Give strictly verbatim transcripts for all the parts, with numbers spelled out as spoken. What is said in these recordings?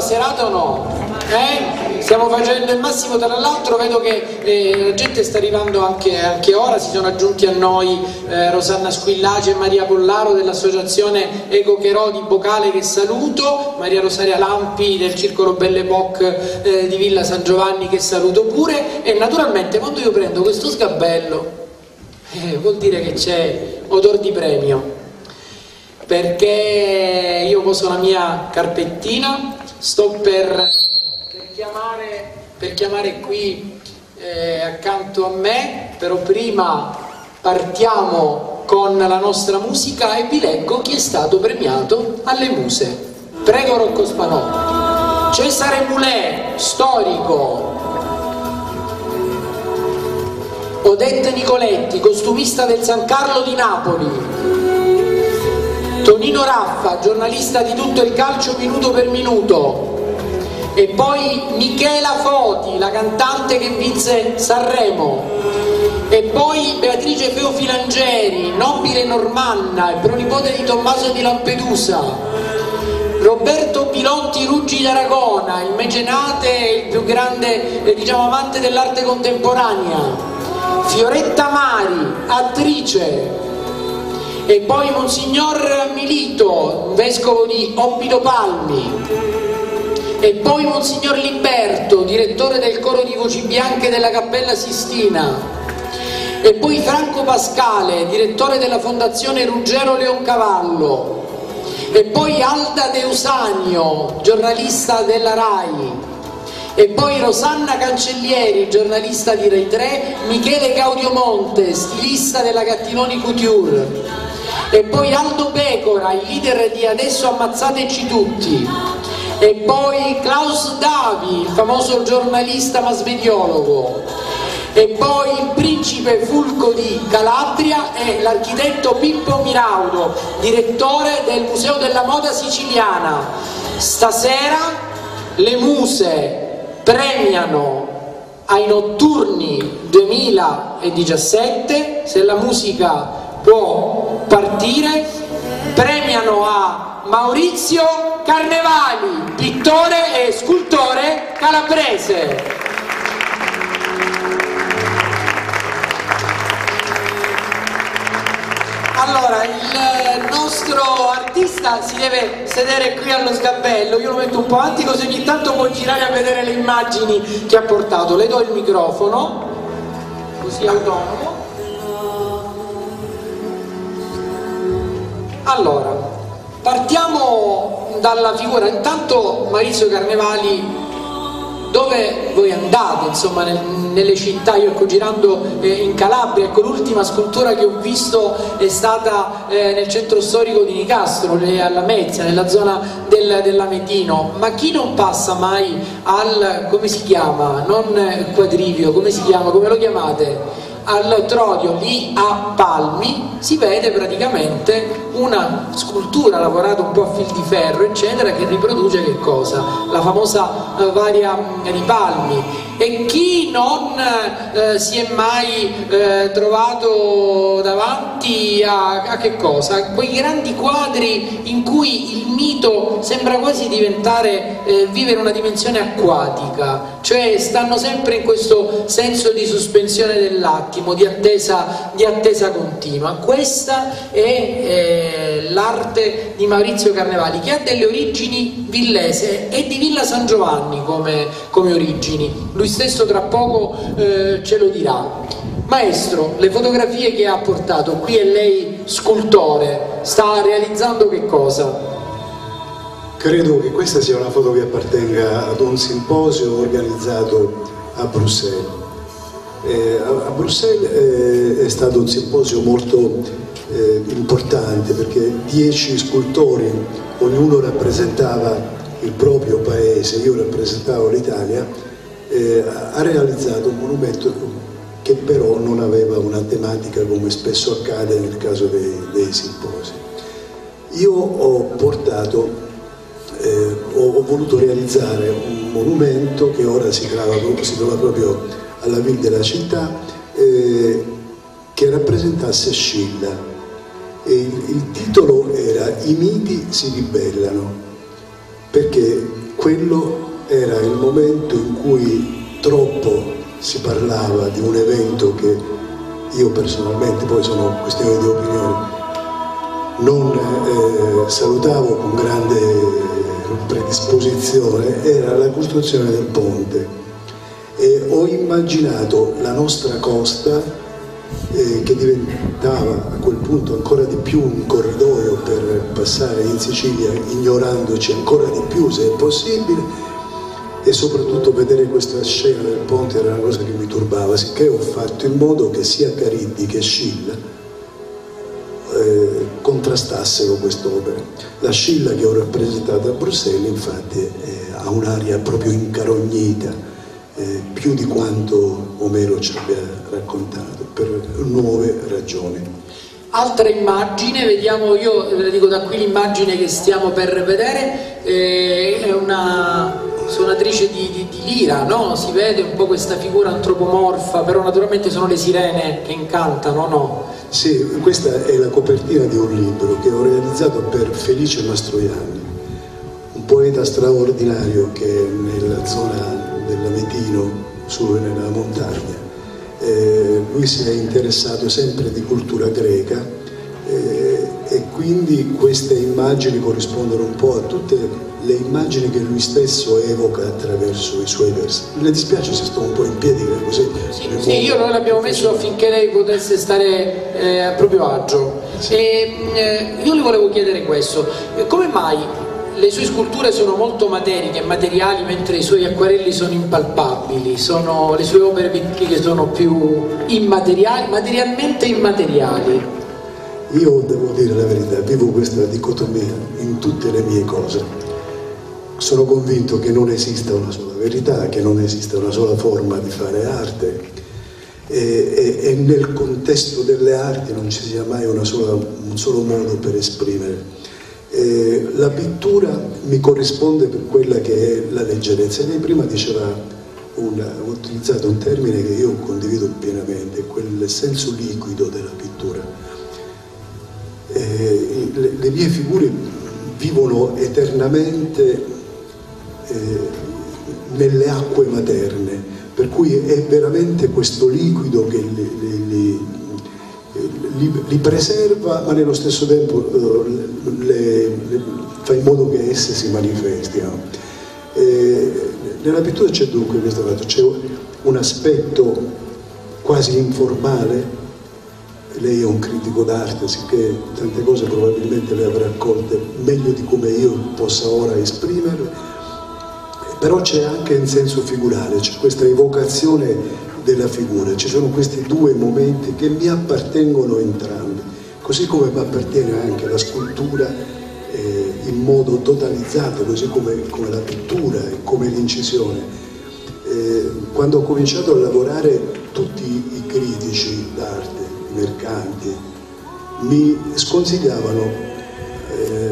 serata o no? Eh? Stiamo facendo il massimo, tra l'altro vedo che eh, la gente sta arrivando anche, anche ora, si sono aggiunti a noi eh, Rosanna Squillaci e Maria Pollaro dell'associazione Eco Cherò di Bocale, che saluto, Maria Rosaria Lampi del Circolo Belle Époque eh, di Villa San Giovanni, che saluto pure, e naturalmente quando io prendo questo sgabello eh, vuol dire che c'è odor di premio, perché io poso la mia carpettina, sto per Chiamare, per chiamare qui eh, accanto a me, però prima partiamo con la nostra musica e vi leggo chi è stato premiato alle Muse. Prego Rocco Spanò. Cesare Moulet, storico. Odette Nicoletti, costumista del San Carlo di Napoli. Tonino Raffa, giornalista di Tutto il Calcio minuto per minuto. E poi Michela Foti, la cantante che vinse Sanremo. E poi Beatrice Feo Filangeri, nobile normanna e pronipote di Tommaso di Lampedusa. Roberto Pilotti Ruggi d'Aragona, il mecenate e il più grande eh, diciamo, amante dell'arte contemporanea. Fioretta Mari, attrice. E poi Monsignor Milito, vescovo di Oppito Palmi. E poi Monsignor Liberto, direttore del coro di voci bianche della Cappella Sistina. E poi Franco Pascale, direttore della Fondazione Ruggero Leoncavallo. E poi Alda Deusanio, giornalista della RAI. E poi Rosanna Cancellieri, giornalista di Rai tre, Michele Gaudiomonte, stilista della Gattinoni Couture. E poi Aldo Pecora, il leader di Adesso ammazzateci tutti. E poi Klaus Davi, il famoso giornalista masmediologo. E poi il principe Fulco di Calabria e l'architetto Pippo Miraudo, direttore del Museo della Moda Siciliana. Stasera le Muse premiano ai Notturni duemiladiciassette, se la musica può partire, premiano a Maurizio Carnevali, pittore e scultore calabrese. Allora, il nostro artista si deve sedere qui allo sgabello, io lo metto un po' avanti così ogni tanto può girare a vedere le immagini che ha portato. Le do il microfono, così autonomo. Allora, partiamo dalla figura. Intanto Maurizio Carnevali, dove voi andate, insomma, nel, nelle città? Io ecco girando eh, in Calabria, ecco l'ultima scultura che ho visto è stata eh, nel centro storico di Nicastro, le, alla Mezia, nella zona del, dell'Ametino. Ma chi non passa mai al, come si chiama? Non Quadrivio, come si chiama? Come lo chiamate? Al Trodio lì a Palmi si vede praticamente una scultura lavorata un po' a fil di ferro eccetera, che riproduce che cosa? La famosa eh, varia di Palmi. E chi non eh, si è mai eh, trovato davanti a, a che cosa? A quei grandi quadri in cui il mito sembra quasi diventare, eh, vivere una dimensione acquatica, cioè stanno sempre in questo senso di sospensione dell'attimo, di attesa, di attesa continua. Questa è eh, l'arte di Maurizio Carnevali, che ha delle origini villese e di Villa San Giovanni come, come origini. Lui stesso tra poco eh, ce lo dirà. Maestro, le fotografie che ha portato qui, e lei scultore, sta realizzando che cosa? Credo che questa sia una foto che appartenga ad un simposio organizzato a Bruxelles. Eh, a Bruxelles eh, è stato un simposio molto eh, importante, perché dieci scultori, ognuno rappresentava il proprio paese, io rappresentavo l'Italia, eh, ha realizzato un monumento che però non aveva una tematica, come spesso accade nel caso dei, dei simposi. Io ho portato Eh, ho, ho voluto realizzare un monumento che ora si trova, si trova proprio alla ville della città, eh, che rappresentasse Scilla. E il, il titolo era "I miti si ribellano", perché quello era il momento in cui troppo si parlava di un evento che io personalmente, poi sono questioni di opinione, non eh, salutavo con grande predisposizione, era la costruzione del ponte. E ho immaginato la nostra costa eh, che diventava a quel punto ancora di più un corridoio per passare in Sicilia, ignorandoci ancora di più se è possibile, e soprattutto vedere questa scena del ponte era una cosa che mi turbava, sicché ho fatto in modo che sia Cariddi che Scilla eh, contrastassero quest'opera. La Scilla che ho rappresentato a Bruxelles infatti eh, ha un'aria proprio incarognita, eh, più di quanto Omero ci abbia raccontato, per nuove ragioni. Altra immagine, vediamo, io ve dico da qui l'immagine che stiamo per vedere, eh, è una suonatrice di, di, di lira, no? Si vede un po' questa figura antropomorfa, però naturalmente sono le sirene che incantano, no? Sì, questa è la copertina di un libro che ho realizzato per Felice Mastroianni, un poeta straordinario che è nella zona dell'Avetino, su nella montagna. Eh, lui si è interessato sempre di cultura greca eh, e quindi queste immagini corrispondono un po' a tutte le immagini che lui stesso evoca attraverso i suoi versi. Le dispiace se sto un po' in piedi così? Sì, sì, io noi l'abbiamo messo affinché lei potesse stare eh, a proprio agio. Sì. E, eh, io le volevo chiedere questo, come mai le sue sculture sono molto materiche, materiali, mentre i suoi acquarelli sono impalpabili, sono, le sue opere pittoriche sono più immateriali, materialmente immateriali? Io devo dire la verità, vivo questa dicotomia in tutte le mie cose. Sono convinto che non esista una sola verità, che non esista una sola forma di fare arte e, e, e nel contesto delle arti non ci sia mai una sola, un solo modo per esprimere. Eh, la pittura mi corrisponde per quella che è la leggerezza. Lei prima diceva, una, ho utilizzato un termine che io condivido pienamente, quel senso liquido della pittura. Eh, le, le mie figure vivono eternamente eh, nelle acque materne, per cui è veramente questo liquido che li, li, li, li, li preserva, ma nello stesso tempo eh, le, le, fa in modo che esse si manifestino. Eh, nella pittura c'è dunque questo fatto, c'è un aspetto quasi informale. Lei è un critico d'arte, sicché tante cose probabilmente le avrà accolte meglio di come io possa ora esprimerle, però c'è anche in senso figurale, c'è questa evocazione della figura, ci sono questi due momenti che mi appartengono entrambi, così come mi appartiene anche la scultura eh, in modo totalizzato, così come, come la pittura e come l'incisione. Eh, quando ho cominciato a lavorare, tutti i critici d'arte, i mercanti, mi sconsigliavano eh,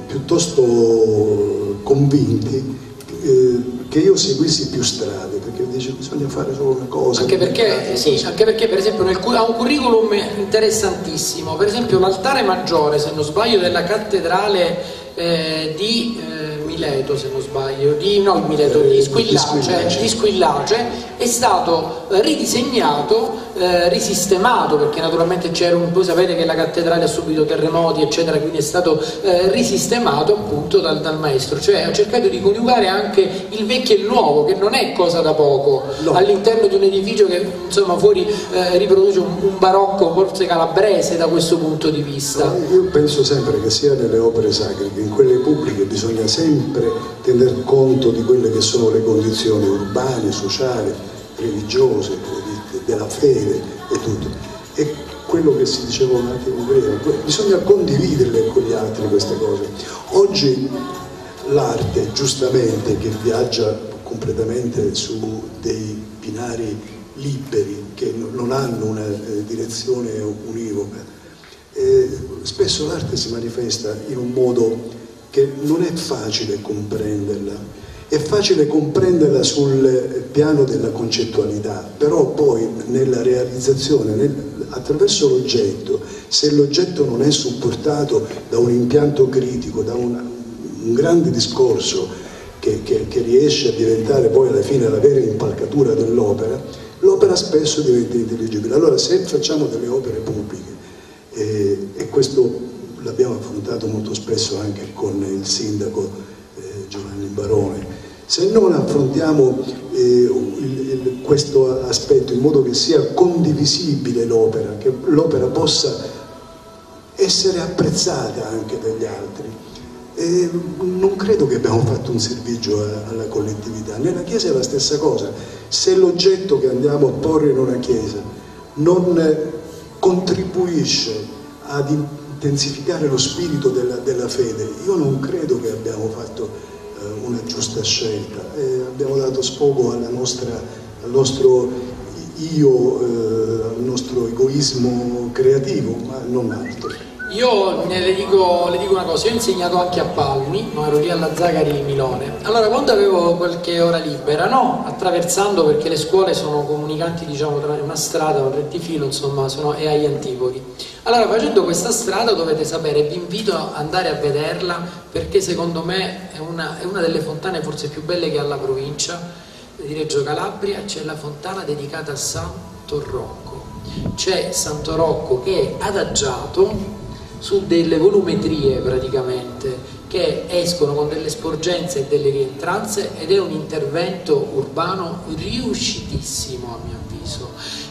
piuttosto convinti eh, che io seguissi più strade, perché dice bisogna fare solo una cosa. Anche perché, sì, anche perché per esempio nel, ha un curriculum interessantissimo, per esempio l'altare maggiore, se non sbaglio, della cattedrale eh, di eh, Mileto, se non sbaglio, di, no, Mileto, di Squillace, di Squillace, è stato ridisegnato, eh, risistemato, perché naturalmente c'era un, voi sapete che la cattedrale ha subito terremoti eccetera, quindi è stato eh, risistemato appunto dal, dal maestro, cioè ha cercato di coniugare anche il vecchio e il nuovo, che non è cosa da poco, no, all'interno di un edificio che insomma fuori eh, riproduce un, un barocco forse calabrese da questo punto di vista. No, io penso sempre che sia nelle opere sacre che in quelle pubbliche bisogna sempre tener conto di quelle che sono le condizioni urbane, sociali, religiose, della fede e tutto. E quello che si diceva un attimo prima, bisogna condividerle con gli altri queste cose. Oggi l'arte, giustamente, che viaggia completamente su dei binari liberi, che non hanno una eh, direzione univoca, eh, spesso l'arte si manifesta in un modo che non è facile comprenderla. È facile comprenderla sul piano della concettualità, però poi nella realizzazione, nel, attraverso l'oggetto, se l'oggetto non è supportato da un impianto critico, da un, un grande discorso che, che, che riesce a diventare poi alla fine la vera impalcatura dell'opera, l'opera spesso diventa intelligibile. Allora se facciamo delle opere pubbliche, eh, e questo l'abbiamo affrontato molto spesso anche con il sindaco eh, Giovanni Barone, se non affrontiamo eh, il, il, questo aspetto in modo che sia condivisibile l'opera, che l'opera possa essere apprezzata anche dagli altri, eh, non credo che abbiamo fatto un servizio a, alla collettività. Nella Chiesa è la stessa cosa. Se l'oggetto che andiamo a porre in una Chiesa non eh, contribuisce ad intensificare lo spirito della, della fede, io non credo che abbiamo fatto una giusta scelta, eh, abbiamo dato sfogo alla nostra, al nostro io, eh, al nostro egoismo creativo, ma non altro. Io ne le, dico, le dico una cosa, io ho insegnato anche a Palmi, no, ero lì alla Zagari Milone. Allora quando avevo qualche ora libera, no, attraversando, perché le scuole sono comunicanti, diciamo, tra una strada, un rettifilo, insomma, sono, è agli antipodi. Allora facendo questa strada dovete sapere, vi invito ad andare a vederla, perché secondo me è una, è una delle fontane forse più belle che ha la provincia di Reggio Calabria. C'è la fontana dedicata a Santo Rocco, c'è Santo Rocco che è adagiato su delle volumetrie praticamente che escono con delle sporgenze e delle rientranze, ed è un intervento urbano riuscitissimo a mio avviso,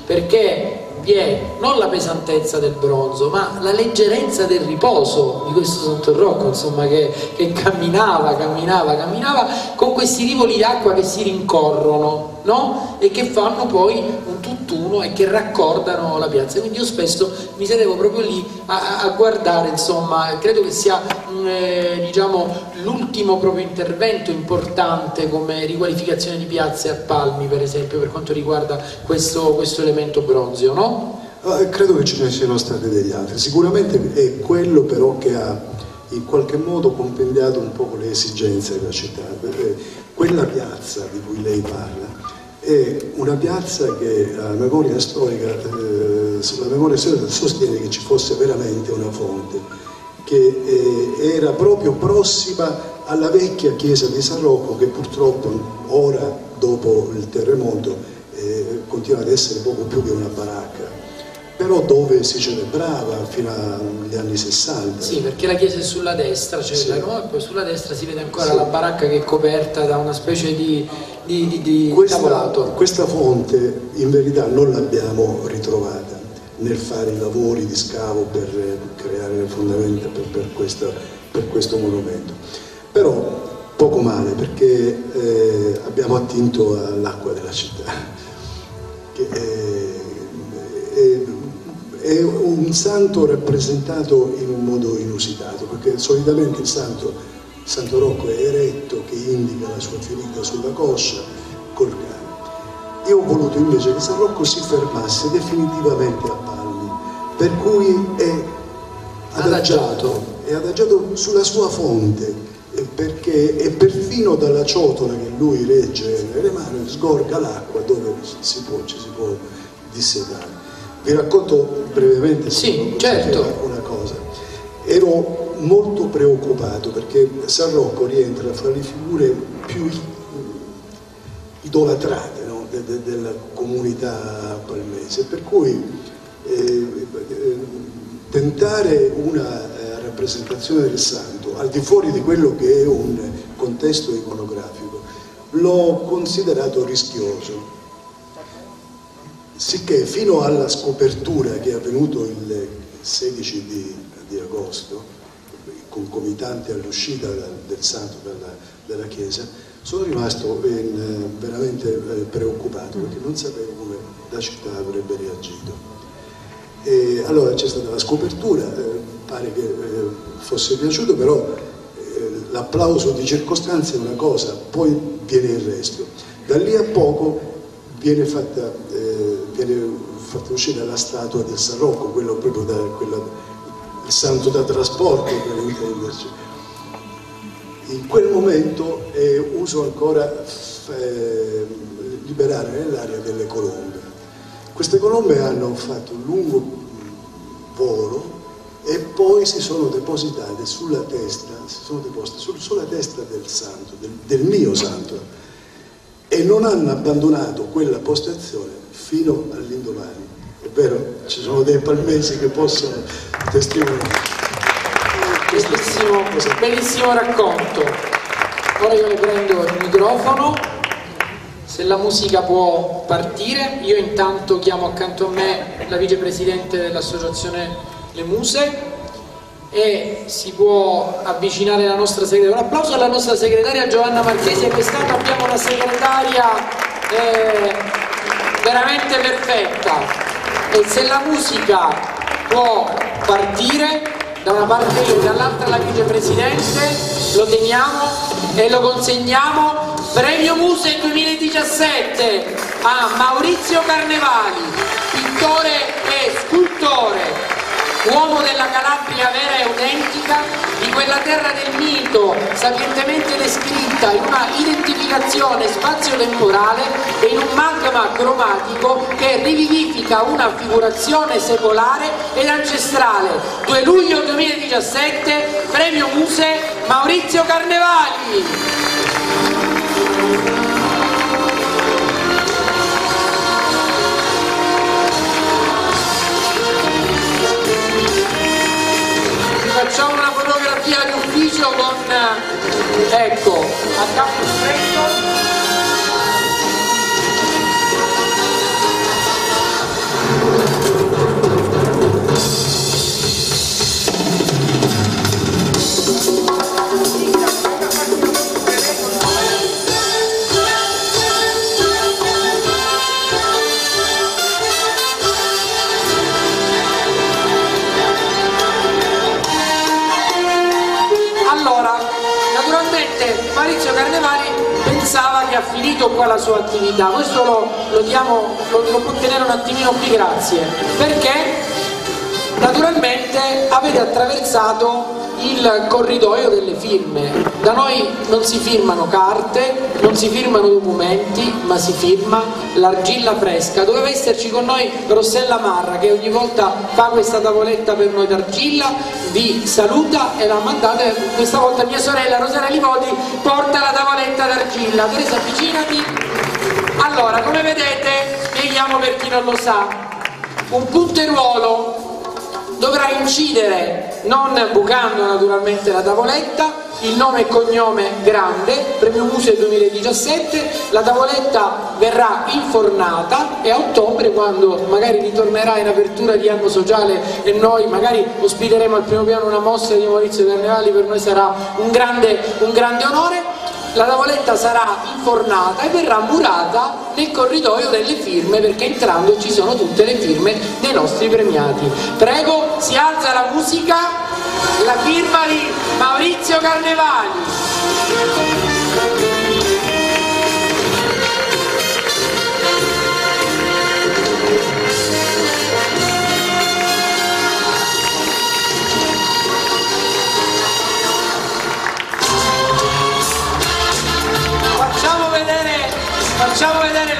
perché vi è non la pesantezza del bronzo ma la leggerezza del riposo di questo Santo Rocco, insomma, che, che camminava, camminava, camminava con questi rivoli d'acqua che si rincorrono, no? E che fanno poi un tutt'uno e che raccordano la piazza. Quindi io spesso mi sedevo proprio lì a, a guardare, insomma, credo che sia eh, diciamo l'ultimo proprio intervento importante come riqualificazione di piazze a Palmi, per esempio, per quanto riguarda questo, questo elemento bronzeo, no? Credo che ce ne siano stati degli altri, sicuramente è quello però che ha in qualche modo compendiato un po' le esigenze della città. Quella piazza di cui lei parla è una piazza che la memoria storica, eh, la memoria storica sostiene che ci fosse veramente una fonte che eh, era proprio prossima alla vecchia chiesa di San Rocco, che purtroppo ora, dopo il terremoto, eh, continua ad essere poco più che una baracca, però dove si celebrava fino agli anni sessanta. Sì, perché la chiesa è sulla destra, cioè sì. la, no? E poi sulla destra si vede ancora sì. la baracca che è coperta da una specie di, di, di, di questa, tavolato. Questa fonte in verità non l'abbiamo ritrovata nel fare i lavori di scavo per creare le fondamenta per, per, questa, per questo monumento, però poco male, perché eh, abbiamo attinto all'acqua della città, che è, è, è un santo rappresentato in un modo inusitato, perché solitamente il santo, Santo Rocco è eretto, che indica la sua ferita sulla coscia col cane. Io ho voluto invece che San Rocco si fermasse definitivamente a Palmi, per cui è adagiato, è adagiato sulla sua fonte, perché è perfino dalla ciotola che lui regge nelle mani sgorga l'acqua dove si può, ci si può dissetare. Vi racconto brevemente, sì, certo, una cosa. Ero molto preoccupato perché San Rocco rientra fra le figure più idolatrate, no? de, de, della comunità palmese, per cui eh, eh, tentare una eh, rappresentazione del santo al di fuori di quello che è un contesto iconografico l'ho considerato rischioso, sicché fino alla scopertura che è avvenuto il sedici di, di agosto, concomitante all'uscita del santo dalla, dalla chiesa, sono rimasto in, veramente preoccupato, perché non sapevo come la città avrebbe reagito. E allora c'è stata la scopertura, eh, pare che eh, fosse piaciuto, però eh, l'applauso di circostanza è una cosa, poi viene il resto. Da lì a poco viene fatta, eh, viene fatta uscire la statua del San Rocco, quello proprio da, quella, il santo da trasporto, per intenderci. In quel momento eh, uso ancora eh, liberare nell'aria delle colombe. Queste colombe hanno fatto un lungo volo e poi si sono depositate sulla testa, si sono deposte sul, sulla testa del santo, del, del mio santo, e non hanno abbandonato quella postazione fino all'indomani. È vero, ci sono dei palmesi che possono testimoniare. Bellissimo, bellissimo racconto. Ora io le prendo il microfono, se la musica può partire. Io intanto chiamo accanto a me la vicepresidente dell'associazione Le Muse e si può avvicinare la nostra segretaria. Un applauso alla nostra segretaria Giovanna Marchesi. Quest'anno abbiamo una segretaria eh, veramente perfetta. E se la musica può partire, da una parte io, dall'altra la vicepresidente, lo teniamo e lo consegniamo. Premio Muse duemiladiciassette a Maurizio Carnevali, pittore e scultore, uomo della Calabria vera e autentica, di quella terra del mito sapientemente descritta in una identificazione spazio-temporale e in un magma cromatico che rivivifica una figurazione secolare ed ancestrale. due luglio duemiladiciassette, Premio Muse, Maurizio Carnevali. Facciamo una fotografia di ufficio con, ecco, a capo stretto. Maurizio Carnevali pensava che ha finito qua la sua attività, questo lo, lo, diamo, lo, lo può tenere un attimino qui, grazie, perché naturalmente avete attraversato il corridoio delle firme. Da noi non si firmano carte, non si firmano documenti, ma si firma l'argilla fresca. Doveva esserci con noi Rossella Marra, che ogni volta fa questa tavoletta per noi d'argilla, vi saluta e la mandate. Questa volta mia sorella Rosanna Livoti porta la tavoletta d'argilla. Teresa, avvicinati. Allora, come vedete, spieghiamo per chi non lo sa, un punteruolo dovrà incidere, non bucando naturalmente la tavoletta, il nome e cognome grande, Premio Muse duemiladiciassette, la tavoletta verrà infornata e a ottobre, quando magari ritornerà in apertura di anno sociale e noi magari ospiteremo al primo piano una mostra di Maurizio Carnevali, per noi sarà un grande, un grande onore. La tavoletta sarà infornata e verrà murata nel corridoio delle firme, perché entrando ci sono tutte le firme dei nostri premiati. Prego, si alza la musica, la firma di Maurizio Carnevali. Facciamo vedere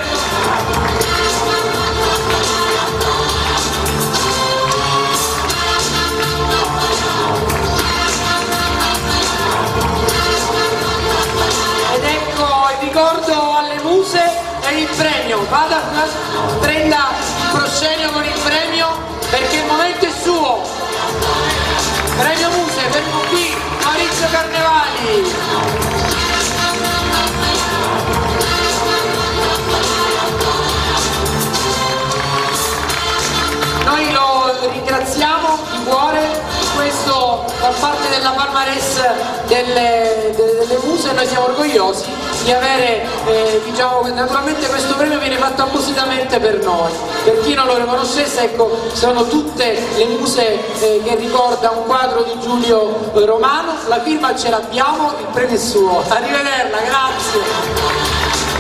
ed ecco il ricordo alle Muse e il premio. Vada, prenda il proscenio con il premio, perché il momento è suo. Premio Muse per qui Maurizio Carnevali. Noi lo ringraziamo di cuore, questo da parte della Palmares delle, delle, delle Muse. Noi siamo orgogliosi di avere, eh, diciamo, naturalmente questo premio viene fatto appositamente per noi. Per chi non lo riconoscesse, ecco, sono tutte le Muse eh, che ricorda un quadro di Giulio Romano, la firma ce l'abbiamo, il premio è suo. Arrivederla, grazie.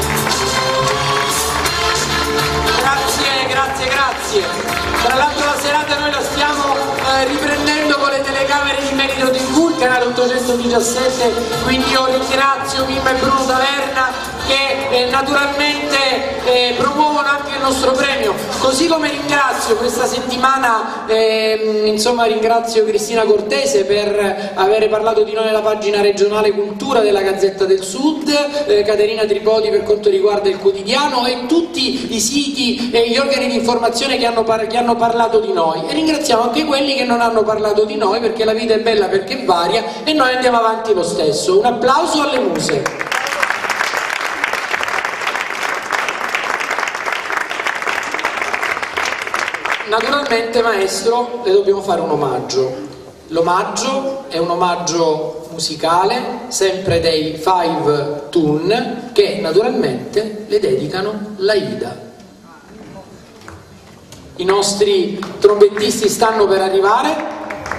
Grazie, grazie, grazie. Tra l'altro la serata noi la stiamo eh, riprendendo con le telecamere di Merito tivù, il canale ottocentodiciassette, quindi io ringrazio Mimma e Bruno Taverna che eh, naturalmente eh, promuovono anche il nostro premio, così come ringrazio questa settimana, eh, insomma ringrazio Cristina Cortese per aver parlato di noi nella pagina regionale cultura della Gazzetta del Sud, eh, Caterina Tripodi per quanto riguarda il quotidiano e tutti i siti e gli organi di informazione che hanno, par che hanno parlato di noi, e ringraziamo anche quelli che non hanno parlato di noi, perché la vita è bella perché varia e noi andiamo avanti lo stesso. Un applauso alle muse. Naturalmente, maestro, le dobbiamo fare un omaggio. L'omaggio è un omaggio musicale, sempre dei Five Tune, che naturalmente le dedicano l'Aida. I nostri trombettisti stanno per arrivare.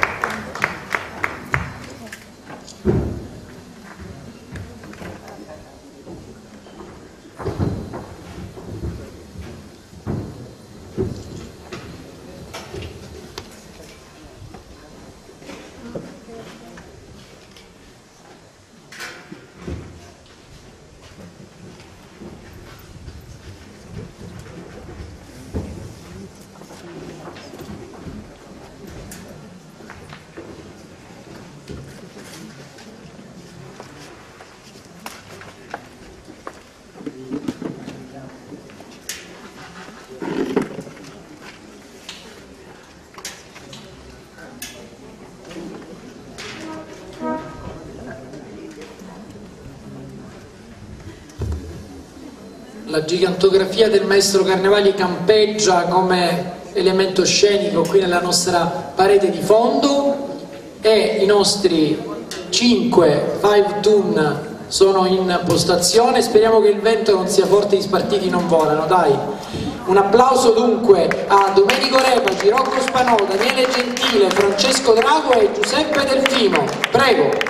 La gigantografia del maestro Carnevali campeggia come elemento scenico qui nella nostra parete di fondo, e i nostri cinque Five Tune sono in postazione. Speriamo che il vento non sia forte, gli spartiti non volano, dai. Un applauso dunque a Domenico Repaci, Rocco Spanò, Daniele Gentile, Francesco Drago e Giuseppe Delfino. Prego.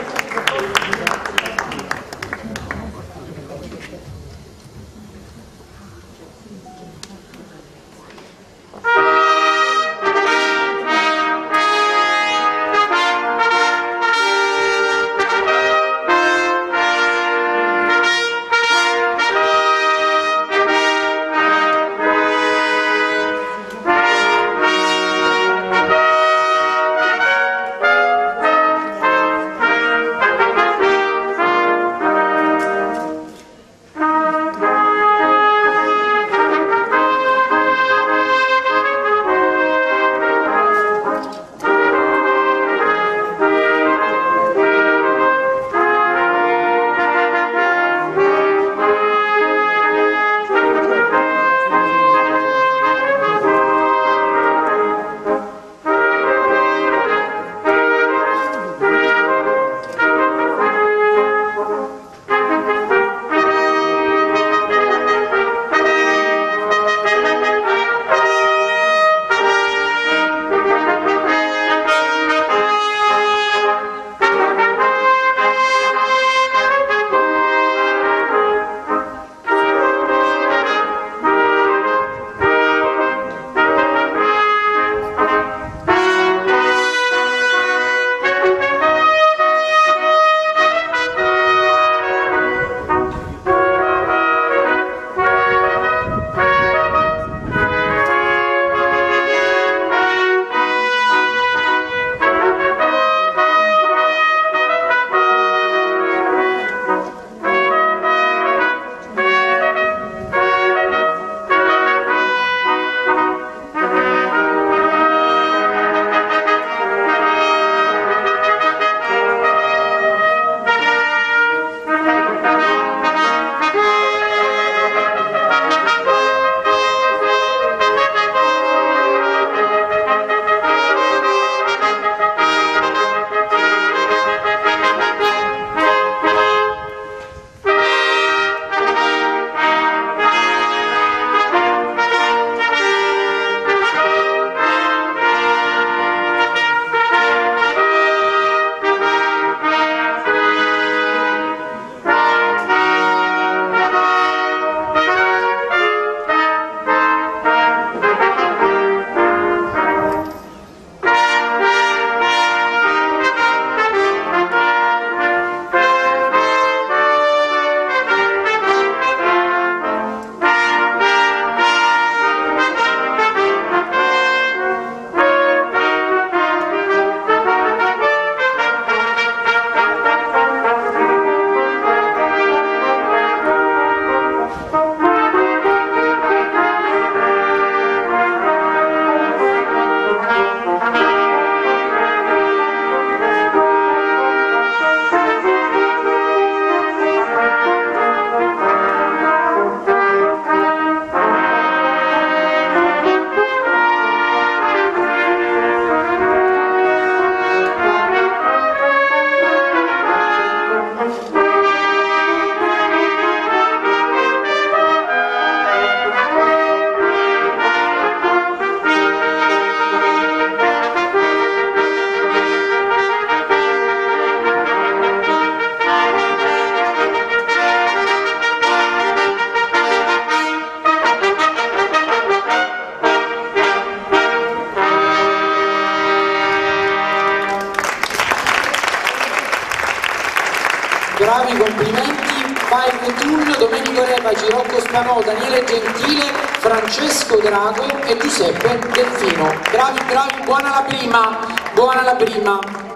complimenti. Five Tun, Domenico Repaci, Rocco Spanò, Daniele Gentile, Francesco Drago e Giuseppe Delfino. Bravi, bravi, buona la prima, buona la prima.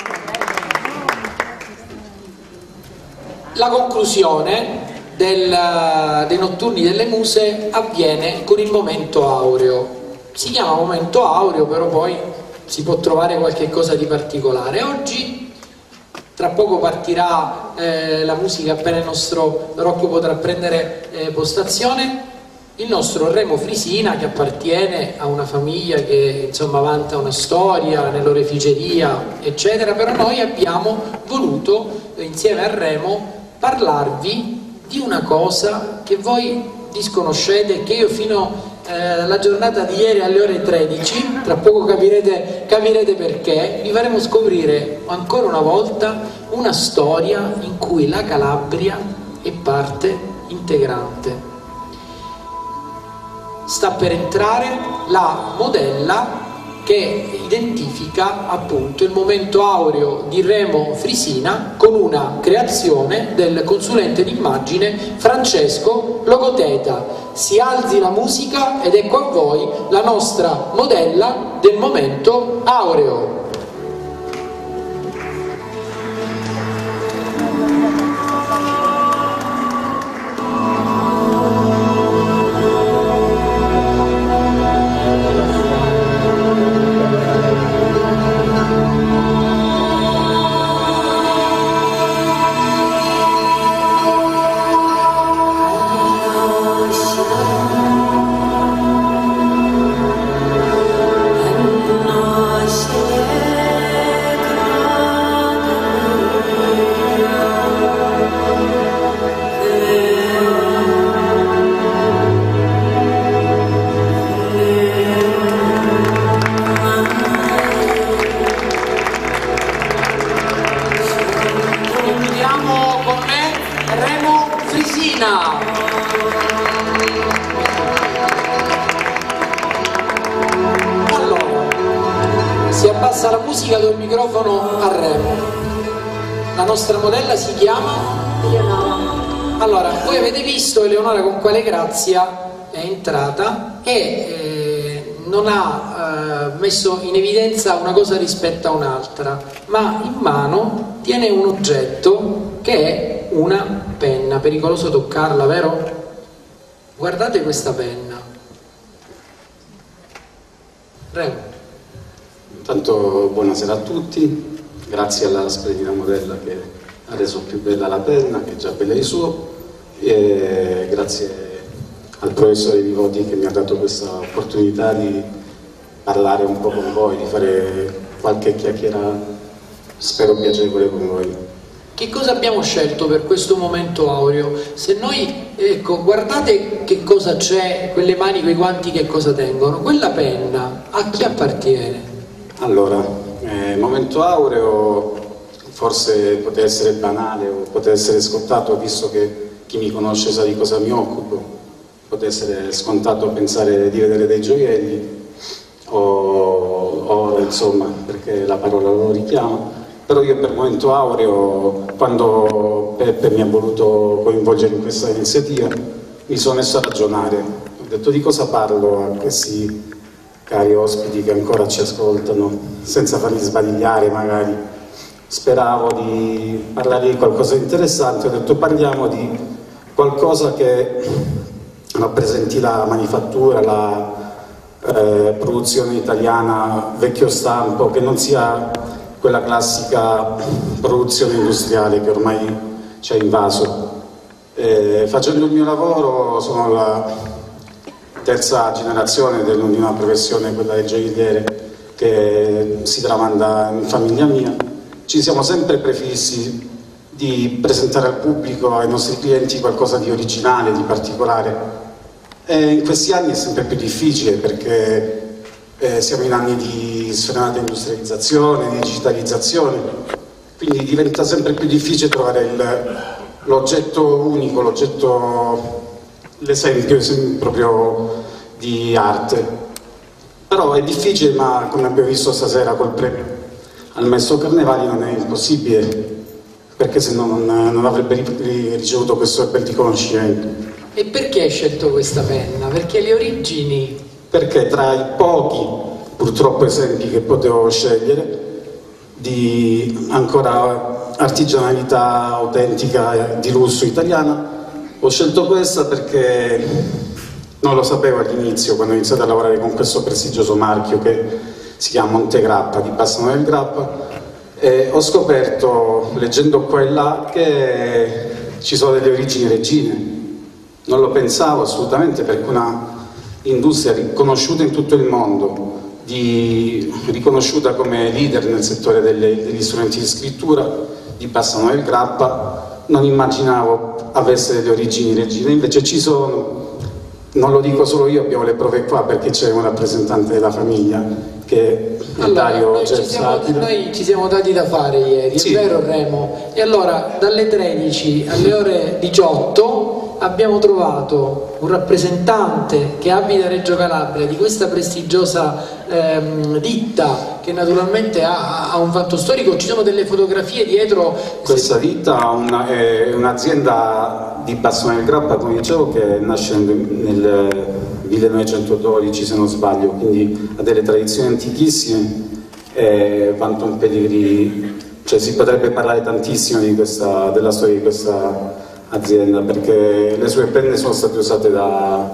La conclusione del, dei Notturni delle Muse avviene con il momento aureo. Si chiama momento aureo, però poi si può trovare qualche cosa di particolare. Oggi tra poco partirà eh, la musica, appena il nostro Rocco potrà prendere eh, postazione. Il nostro Remo Frisina, che appartiene a una famiglia che insomma vanta una storia nell'oreficeria eccetera, però noi abbiamo voluto eh, insieme a Remo parlarvi di una cosa che voi disconoscete, che io fino alla giornata di ieri alle ore tredici, tra poco capirete, capirete perché, vi faremo scoprire ancora una volta una storia in cui la Calabria è parte integrante. Sta per entrare la modella che identifica appunto il momento aureo di Remo Frisina con una creazione del consulente d'immagine Francesco Logoteta. Si alzi la musica ed ecco a voi la nostra modella del momento aureo. La musica do il microfono a Remo. La nostra modella si chiama Eleonora. Allora, voi avete visto Eleonora con quale grazia è entrata e eh, non ha eh, messo in evidenza una cosa rispetto a un'altra, ma in mano tiene un oggetto che è una penna. Pericoloso toccarla, vero? Guardate questa penna. Remo. Intanto buonasera a tutti, grazie alla splendida modella che ha reso più bella la penna, che è già bella di suo, e grazie al professore Vivoti che mi ha dato questa opportunità di parlare un po' con voi, di fare qualche chiacchiera, spero piacevole con voi. Che cosa abbiamo scelto per questo momento aureo? Se noi, ecco, guardate che cosa c'è, quelle mani, quei guanti che cosa tengono, quella penna a chi appartiene? Allora, eh, momento aureo forse poteva essere banale o poteva essere scontato, visto che chi mi conosce sa di cosa mi occupo, poteva essere scontato pensare di vedere dei gioielli o, o insomma, perché la parola lo richiama, però io per momento aureo, quando Peppe mi ha voluto coinvolgere in questa iniziativa, mi sono messo a ragionare, ho detto di cosa parlo a questi cari ospiti che ancora ci ascoltano, senza farli sbadigliare magari. Speravo di parlare di qualcosa di interessante, ho detto parliamo di qualcosa che rappresenti la manifattura, la eh, produzione italiana vecchio stampo, che non sia quella classica produzione industriale che ormai ci ha invaso. Eh, facendo il mio lavoro sono la terza generazione di una professione, quella del gioielliere, che si tramanda in famiglia mia. Ci siamo sempre prefissi di presentare al pubblico, ai nostri clienti, qualcosa di originale, di particolare. E in questi anni è sempre più difficile perché eh, siamo in anni di sfrenata industrializzazione, di digitalizzazione, quindi diventa sempre più difficile trovare l'oggetto unico, l'oggetto, l'esempio proprio di arte. Però è difficile, ma come abbiamo visto stasera col premio al Maestro Carnevali non è impossibile perché se no non, non avrebbe ricevuto questo bel riconoscimento. E perché hai scelto questa penna? Perché le origini... Perché tra i pochi, purtroppo, esempi che potevo scegliere di ancora artigianalità autentica di lusso italiana, ho scelto questa perché non lo sapevo all'inizio, quando ho iniziato a lavorare con questo prestigioso marchio che si chiama Montegrappa, di Bassano del Grappa, e ho scoperto, leggendo qua e là, che ci sono delle origini reggine. Non lo pensavo assolutamente, perché una industria riconosciuta in tutto il mondo, di, riconosciuta come leader nel settore delle, degli strumenti di scrittura, di Bassano del Grappa, non immaginavo avesse delle origini reggine, invece ci sono. Non lo dico solo io, abbiamo le prove qua, perché c'è un rappresentante della famiglia che è allora, Dario noi ci, siamo, noi ci siamo dati da fare ieri, sì. È vero Remo? E allora dalle tredici alle ore diciotto abbiamo trovato un rappresentante che abita a Reggio Calabria di questa prestigiosa ehm, ditta che naturalmente ha, ha un fatto storico. Ci sono delle fotografie dietro. Questa ditta una, è un'azienda di Bassano del Grappa, come dicevo, che nasce nel millenovecentododici, se non sbaglio, quindi ha delle tradizioni antichissime e vanta un pedigree, cioè si potrebbe parlare tantissimo di questa, della storia di questa azienda, perché le sue penne sono state usate da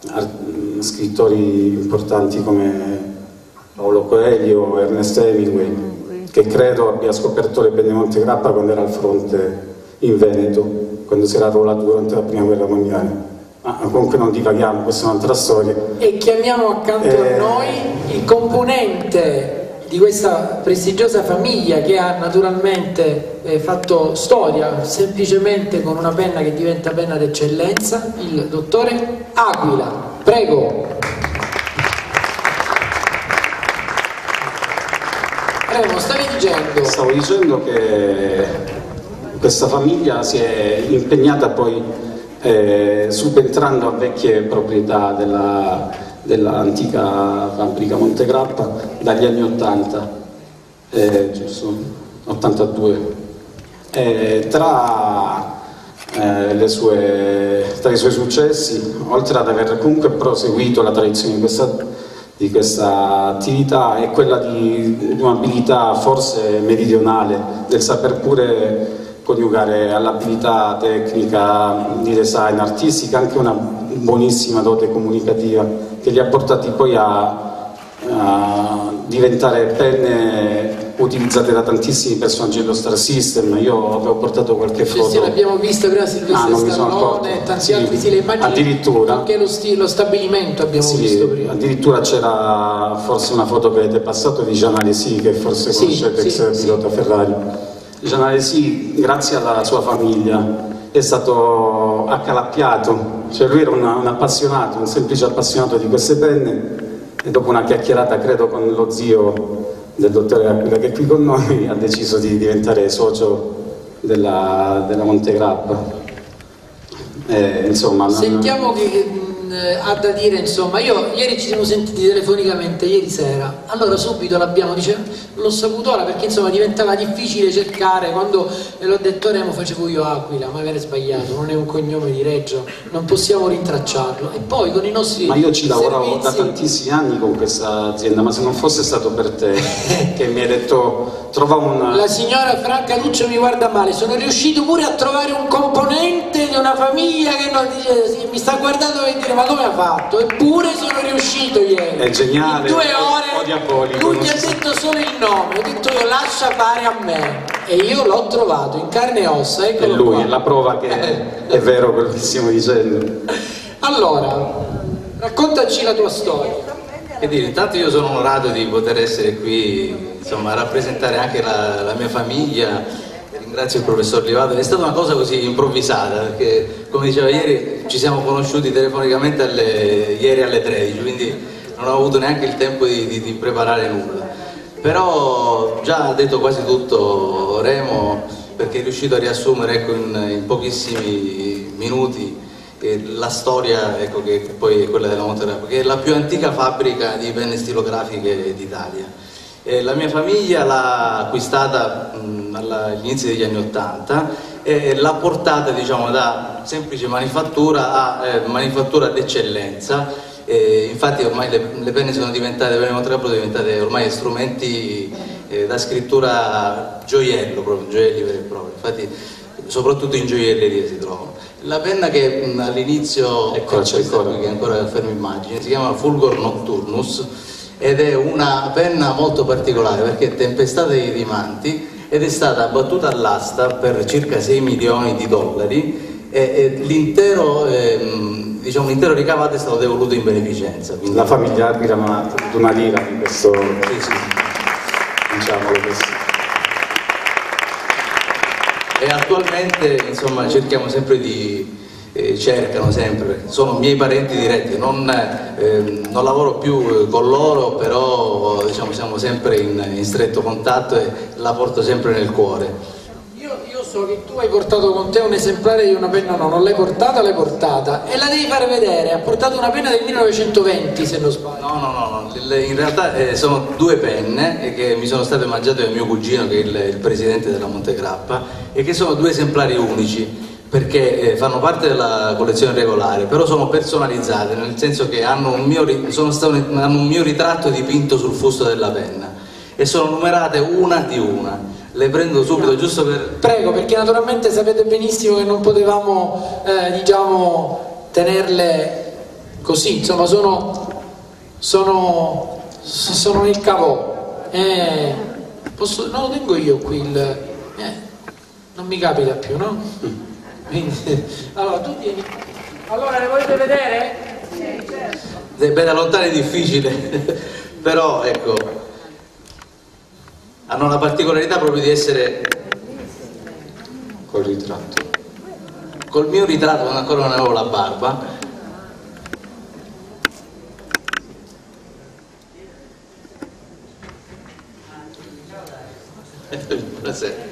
scrittori importanti come Paolo Coelho, Ernest Hemingway, che credo abbia scoperto le penne Montegrappa quando era al fronte in Veneto, quando si era arruolato durante la prima guerra mondiale. Ma comunque non divaghiamo, questa è un'altra storia. E chiamiamo accanto eh... a noi il componente di questa prestigiosa famiglia che ha naturalmente eh, fatto storia semplicemente con una penna che diventa penna d'eccellenza, il dottore Aquila. Prego. Remo, stavi dicendo? Stavo dicendo che questa famiglia si è impegnata poi eh, subentrando a vecchie proprietà della dell'antica fabbrica Montegrappa dagli anni ottanta, eh, giusto? ottantadue. Eh, tra, eh, le sue, tra i suoi successi, oltre ad aver comunque proseguito la tradizione di questa, di questa attività, è quella di, di un'abilità forse meridionale, del saper pure coniugare all'abilità tecnica, di design, artistica, anche una buonissima dote comunicativa che li ha portati poi a, a diventare penne utilizzate da tantissimi personaggi dello Star System. Io avevo portato qualche foto. Sì, sì, l'abbiamo vista prima, Silvestre ah, Stallone e tanti sì, altri, sì, le immagini, addirittura anche lo, lo stabilimento abbiamo sì, visto prima. Addirittura c'era forse una foto che avete passato di Jean Alesi, che forse sì, conoscete, sì, ex sì. pilota Ferrari. Jean Alesi, grazie alla sua famiglia, è stato accalappiato, cioè lui era una, un appassionato, un semplice appassionato di queste penne, e dopo una chiacchierata credo con lo zio del dottore Aquila che è qui con noi ha deciso di diventare socio della, della Montegrappa. Eh, insomma, non... Sentiamo che ha da dire, insomma. Io ieri ci siamo sentiti telefonicamente, ieri sera, allora subito l'abbiamo, dice, l'ho saputo ora, perché insomma diventava difficile cercare, quando l'ho detto Remo facevo io Aquila, ma avere sbagliato, non è un cognome di Reggio, non possiamo rintracciarlo, e poi con i nostri ma io ci lavoravo servizi... da tantissimi anni con questa azienda, ma se non fosse stato per te che mi hai detto trova un... La signora Franca Duccio mi guarda male, sono riuscito pure a trovare un componente di una famiglia che non dice, sì, mi sta guardando e dire ma come ha fatto? Eppure sono riuscito ieri. È geniale. In due ore lui mi ha detto solo il nome, ho detto io lascia fare a me. E io l'ho trovato in carne e ossa. E lui qua. È la prova che è vero quello che stiamo dicendo. Allora, raccontaci la tua storia. Che dire, intanto io sono onorato di poter essere qui, insomma, a rappresentare anche la, la mia famiglia. Ringrazio il professor Livato, è stata una cosa così improvvisata, perché come diceva ieri ci siamo conosciuti telefonicamente alle, ieri alle tredici, quindi non ho avuto neanche il tempo di, di, di preparare nulla. Però già ha detto quasi tutto Remo, perché è riuscito a riassumere, ecco, in, in pochissimi minuti eh, la storia, ecco, che poi è quella della Montegrappa, che è la più antica fabbrica di penne stilografiche d'Italia. Eh, la mia famiglia l'ha acquistata mh, all'inizio degli anni ottanta e l'ha portata, diciamo, da semplice manifattura a eh, manifattura d'eccellenza. Eh, infatti ormai le, le penne sono diventate, le penne sono diventate ormai strumenti eh, da scrittura gioiello, proprio gioielli veri e propri. Infatti soprattutto in gioielleria si trovano. La penna che all'inizio, ecco, c'è ancora, che è ancora fermo immagine, si chiama Fulgor Nocturnus ed è una penna molto particolare perché è tempestata di diamanti ed è stata abbattuta all'asta per circa sei milioni di dollari e, e l'intero ehm, diciamo, l'intero ricavato è stato devoluto in beneficenza. Quindi... La famiglia arbitra una, una lira di questo, sì, sì. Diciamolo così. E attualmente, insomma, cerchiamo sempre di, eh, cercano sempre, sono miei parenti diretti, non, eh, non lavoro più con loro, però diciamo, siamo sempre in, in stretto contatto e la porto sempre nel cuore. Io so che tu hai portato con te un esemplare di una penna, no, non l'hai portata, l'hai portata e la devi fare vedere. Ha portato una penna del millenovecentoventi, se non sbaglio. No, no, no, no. In realtà eh, sono due penne che mi sono state mangiate da mio cugino, che è il, il presidente della Montegrappa, e che sono due esemplari unici perché eh, fanno parte della collezione regolare, però sono personalizzate, nel senso che hanno un mio, sono stato, hanno un mio ritratto dipinto sul fusto della penna e sono numerate una di una. Le prendo subito, giusto per... Prego, perché naturalmente sapete benissimo che non potevamo, eh, diciamo, tenerle così, insomma, sono, sono, sono nel cavò. Eh, posso, non lo tengo io qui, il, eh, non mi capita più, no? Quindi, allora, tu tieni... Allora, le volete vedere? Sì, certo. Beh, da lontano è difficile, però, ecco... hanno la particolarità proprio di essere col ritratto. Col mio ritratto, quando ancora non avevo la barba. Buonasera.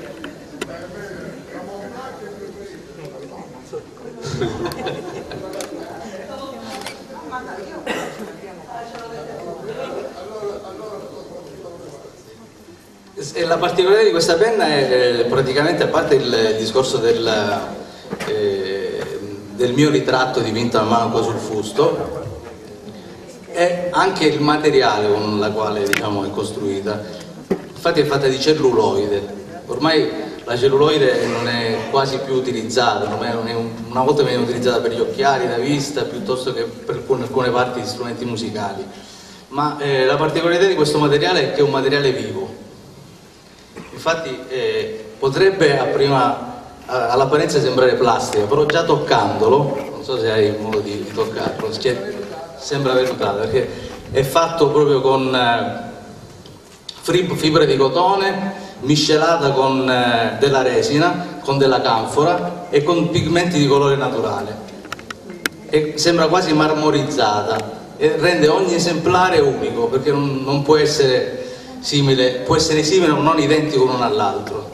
E la particolarità di questa penna è praticamente, a parte il discorso del, eh, del mio ritratto dipinto a mano qua sul fusto, è anche il materiale con la quale, diciamo, è costruita. Infatti è fatta di celluloide. Ormai la celluloide non è quasi più utilizzata, non è, non è un, una volta veniva utilizzata per gli occhiali da vista piuttosto che per alcune, alcune parti di strumenti musicali. Ma eh, la particolarità di questo materiale è che è un materiale vivo. Infatti eh, potrebbe a prima all'apparenza sembrare plastica, però già toccandolo, non so se hai modo di, di toccarlo, sembra velutato perché è fatto proprio con eh, fibra di cotone miscelata con eh, della resina, con della canfora e con pigmenti di colore naturale e sembra quasi marmorizzata e rende ogni esemplare unico perché non, non può essere simile, può essere simile o non identico l'uno all'altro.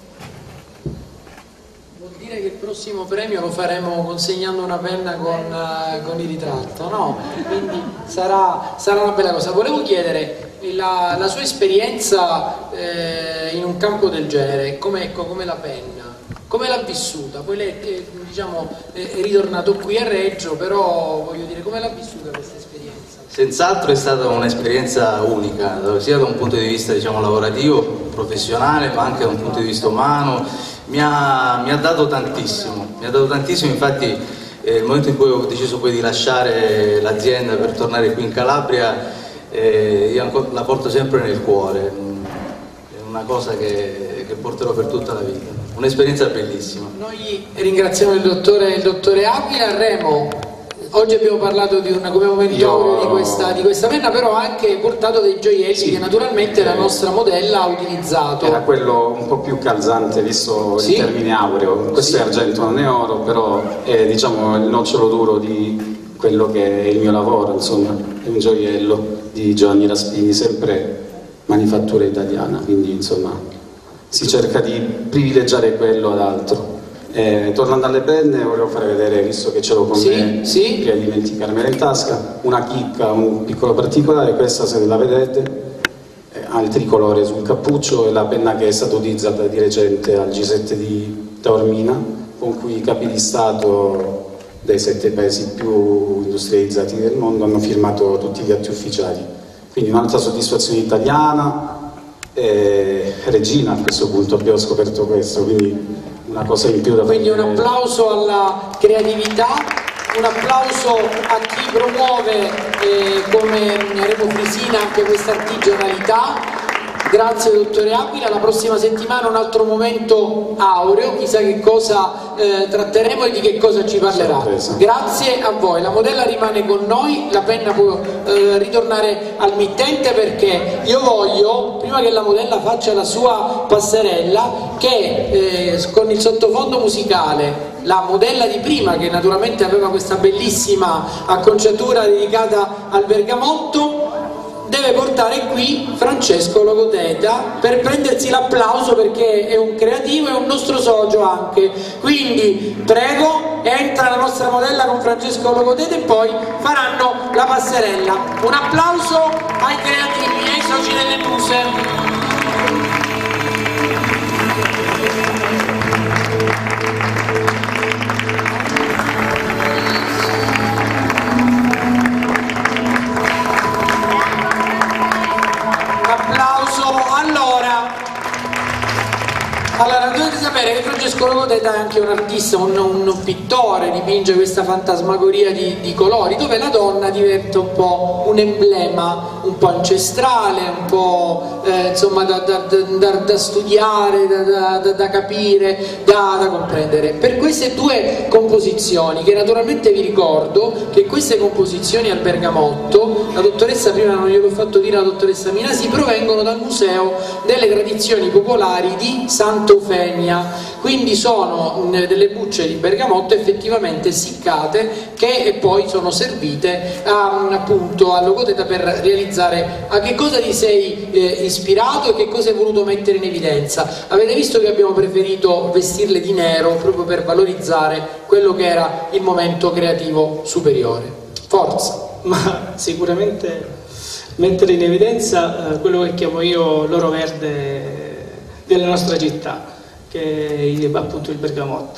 Vuol dire che il prossimo premio lo faremo consegnando una penna con, uh, con il ritratto, no? Quindi sarà, sarà una bella cosa. Volevo chiedere la, la sua esperienza eh, in un campo del genere, come ecco, come la penna, come l'ha vissuta? Poi lei eh, diciamo, è ritornato qui a Reggio, però voglio dire, come l'ha vissuta questa esperienza? Senz'altro è stata un'esperienza unica, sia da un punto di vista, diciamo, lavorativo, professionale, ma anche da un punto di vista umano. Mi ha, mi ha dato tantissimo, mi ha dato tantissimo, infatti eh, il momento in cui ho deciso poi di lasciare l'azienda per tornare qui in Calabria, eh, io ancora, la porto sempre nel cuore, è una cosa che, che porterò per tutta la vita, un'esperienza bellissima. Noi ringraziamo il dottore, il dottore Aquila. Remo, oggi abbiamo parlato di una, come momento Io... di, questa, di questa penna, però ha anche portato dei gioielli, sì, che naturalmente eh, la nostra modella ha utilizzato. Era quello un po' più calzante, visto sì? il termine aureo. Questo sì. è argento, non è oro, però è, diciamo, il nocciolo duro di quello che è il mio lavoro, insomma, è un gioiello di Giovanni Raspini, sempre manifattura italiana, quindi insomma si cerca di privilegiare quello ad altro. Eh, tornando alle penne, volevo fare vedere, visto che ce l'ho con sì, me, sì. prima di dimenticarmela in tasca, una chicca, un piccolo particolare. Questa, se la vedete, eh, ha il tricolore sul cappuccio, e la penna che è stata utilizzata di recente al G sette di Taormina, con cui i capi di Stato dei sette paesi più industrializzati del mondo hanno firmato tutti gli atti ufficiali. Quindi un'altra soddisfazione italiana, e Regina a questo punto abbiamo scoperto questo, quindi una cosa in più da Quindi fare. un applauso alla creatività, un applauso a chi promuove eh, come Remo Frisina anche questa artigianalità. Grazie dottore Aquila, la prossima settimana un altro momento aureo, chissà che cosa eh, tratteremo e di che cosa ci parlerà. Sorpresa. Grazie a voi, la modella rimane con noi, la penna può eh, ritornare al mittente, perché io voglio, prima che la modella faccia la sua passerella, che eh, con il sottofondo musicale la modella di prima, che naturalmente aveva questa bellissima acconciatura dedicata al bergamotto, deve portare qui Francesco Logodeta per prendersi l'applauso, perché è un creativo e un nostro socio anche. Quindi prego, entra la nostra modella con Francesco Logodeta e poi faranno la passerella. Un applauso ai creativi e ai soci delle Muse. Allora, dovete sapere che Francesco Logodeta è anche un artista, un, un pittore, dipinge questa fantasmagoria di, di colori, dove la donna diventa un po' un emblema, un po' ancestrale, un po' eh, insomma da, da, da, da studiare, da, da, da capire, da, da comprendere. Per queste due composizioni, che naturalmente vi ricordo che queste composizioni al bergamotto, la dottoressa, prima non gliel'ho fatto dire la dottoressa Minasi, provengono dal Museo delle Tradizioni Popolari di Sant'Eufemia, quindi sono delle bucce di bergamotto effettivamente essiccate, che poi sono servite a, appunto a Logodeta per realizzare. A che cosa ti sei eh, ispirato e che cosa hai voluto mettere in evidenza? Avete visto che abbiamo preferito vestirle di nero proprio per valorizzare quello che era il momento creativo superiore. Forza! Ma sicuramente mettere in evidenza eh, quello che chiamo io l'oro verde della nostra città, che è appunto il bergamotto,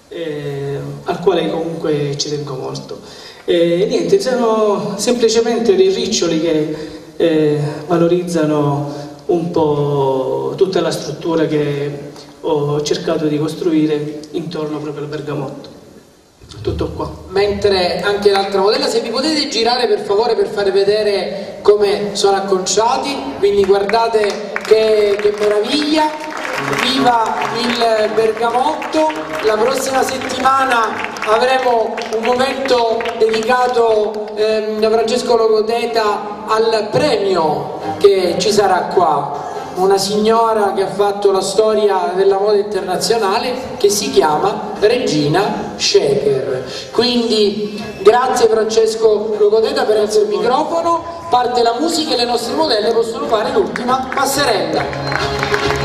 eh, al quale comunque ci tengo molto. E niente, sono semplicemente dei riccioli che eh, valorizzano un po' tutta la struttura che ho cercato di costruire intorno proprio al bergamotto. Tutto qua. Mentre anche l'altra modella, se vi potete girare per favore per fare vedere come sono acconciati, quindi guardate che, che meraviglia, viva il bergamotto. La prossima settimana avremo un momento dedicato ehm, da Francesco Logodeta al premio che ci sarà qua, una signora che ha fatto la storia della moda internazionale, che si chiama Regina Shaker. Quindi grazie Francesco Logodeta per il microfono, parte la musica e le nostre modelle possono fare l'ultima passerella.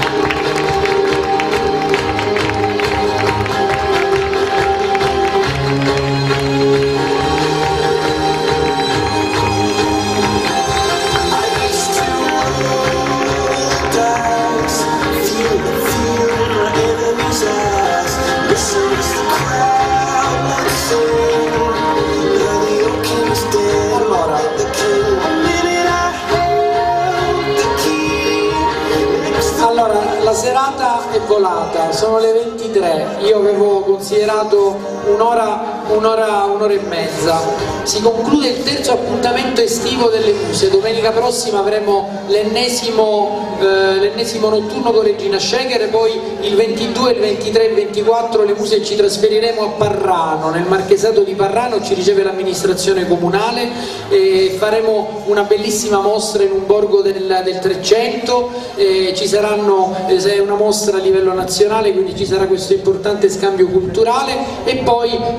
La serata è volata, sono le ventitré, io avevo considerato un'ora, un'ora, un'ora e mezza. Si conclude il terzo appuntamento estivo delle Muse. Domenica prossima avremo l'ennesimo, eh, l'ennesimo notturno con Regina Shaker, e poi il ventidue, il ventitré e il ventiquattro le Muse ci trasferiremo a Parrano, nel marchesato di Parrano, ci riceve l'amministrazione comunale e faremo una bellissima mostra in un borgo del, del trecento, e ci saranno è una mostra a livello nazionale, quindi ci sarà questo importante scambio culturale, e poi con le Muse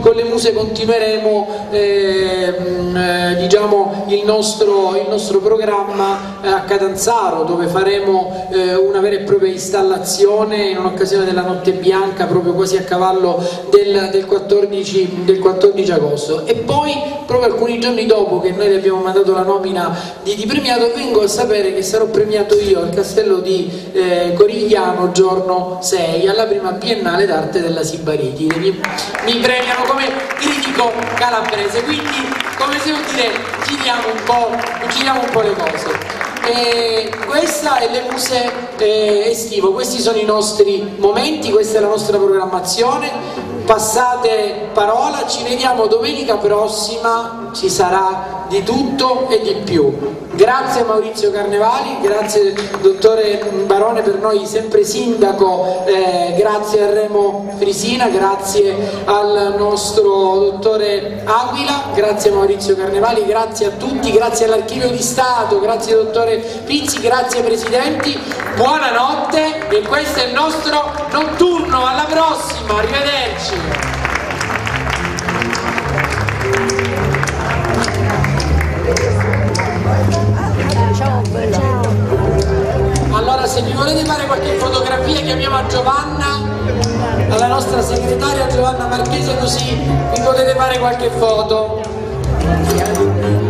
Muse continueremo eh, eh, diciamo, il, nostro, il nostro programma eh, a Catanzaro, dove faremo eh, una vera e propria installazione in un'occasione della Notte Bianca, proprio quasi a cavallo del, del, quattordici, del quattordici agosto. E poi proprio alcuni giorni dopo che noi le abbiamo mandato la nomina di, di premiato, vengo a sapere che sarò premiato io al castello di eh, Corigliano giorno sei alla prima Biennale d'Arte della Sibariti. Mi, mi premiano come critico calabrese, quindi come se vuol dire giriamo un po', giriamo un po' le cose. E questa è le Muse eh, estivo, questi sono i nostri momenti, questa è la nostra programmazione. Passate parola, ci vediamo domenica prossima, ci sarà di tutto e di più. Grazie a Maurizio Carnevali, grazie dottore Barone, per noi sempre sindaco, eh, grazie a Remo Frisina, grazie al nostro dottore Aquila, grazie a Maurizio Carnevali, grazie a tutti, grazie all'Archivio di Stato, grazie dottore Pizzi, grazie ai presidenti, buonanotte e questo è il nostro notturno, alla prossima, arrivederci. Allora, se mi volete fare qualche fotografia chiamiamo a Giovanna, alla nostra segretaria Giovanna Marchese, così mi potete fare qualche foto.